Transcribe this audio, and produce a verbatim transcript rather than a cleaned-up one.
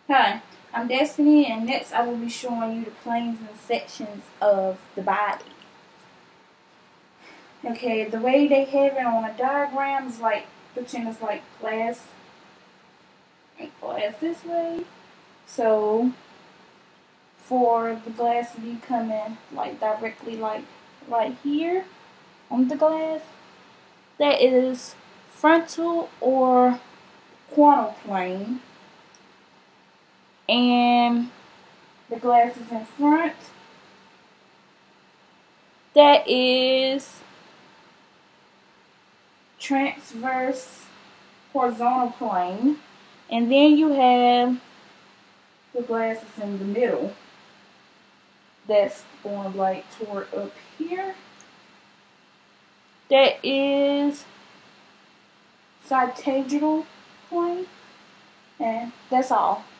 Hi, I'm Destiny, and next I will be showing you the planes and sections of the body. Okay, the way they have it on a diagram is like, pretend it's like glass, like glass this way. So, for the glass to be coming like directly like right here on the glass, that is frontal or coronal plane. And the glass is in front, that is transverse horizontal plane. And then you have the glasses in the middle that's going like toward up here, that is sagittal plane. And that's all.